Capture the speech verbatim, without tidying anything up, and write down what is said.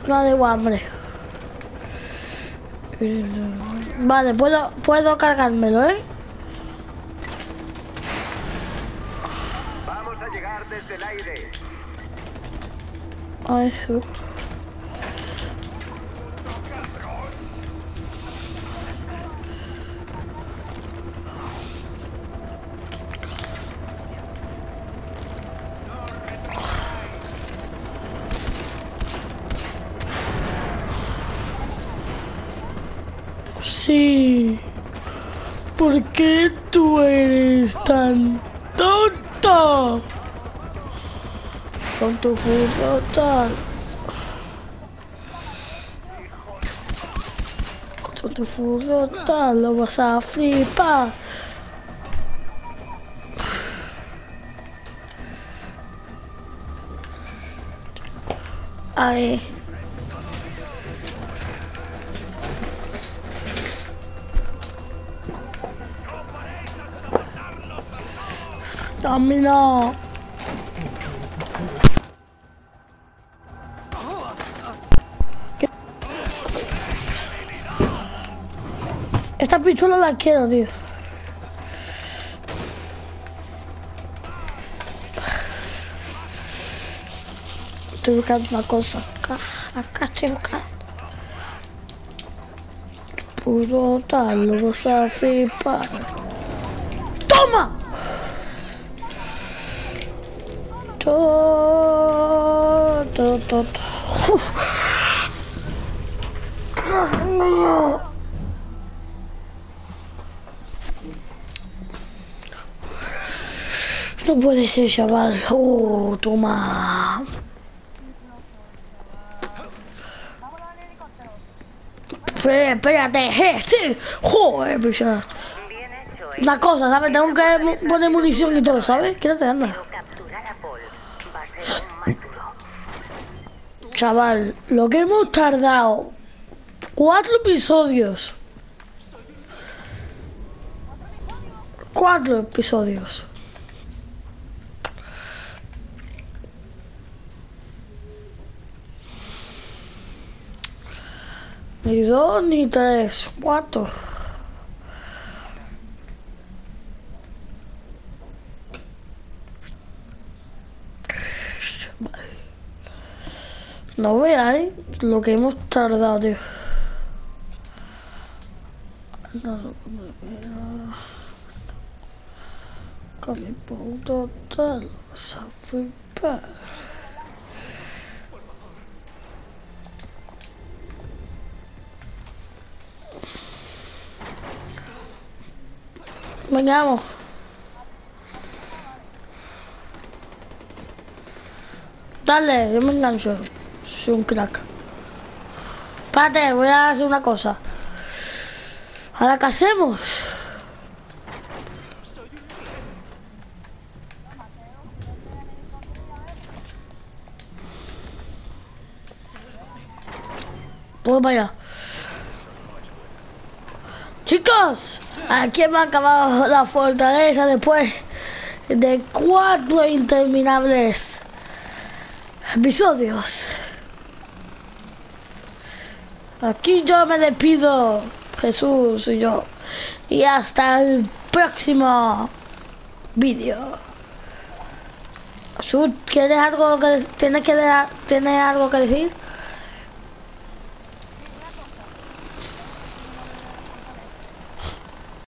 No de hambre. Vale, puedo, puedo cargármelo, ¿eh? Vamos a llegar desde el aire. Ay, uh. Sí. ¿Por qué tú eres tan tonto? Con tu fútbol tal. Con tu fútbol tal lo vas a flipar. Ahí. Domino. Esta pistola la quiero, tío. Estoy buscando una cosa. Acá, acá estoy buscando. Puro tal, lo vas a flipar. ¡Toma! Todo, todo, todo. Dios mío. No puede ser, chaval. Oh, toma. Espérate, espérate, eh, sí. Joder, pues ya. Una cosa, ¿sabes? Tengo que poner munición y todo, ¿sabes? Quédate, anda. Chaval, lo que hemos tardado. Cuatro episodios. Cuatro episodios. Ni dos, ni tres, cuatro. No veáis lo que hemos tardado, tío. No, no, no. Con mi punto tal, vas a flipar. Venga, vamos. Dale, yo me engancho. Soy un crack. Espérate, voy a hacer una cosa. ¿Ahora qué hacemos? Pues vaya. Chicos, aquí hemos acabado la fortaleza después de cuatro interminables episodios. Aquí yo me despido, Jesús y yo. Y hasta el próximo vídeo. Jesús, ¿quieres algo que tienes que dejar, tienes algo que decir?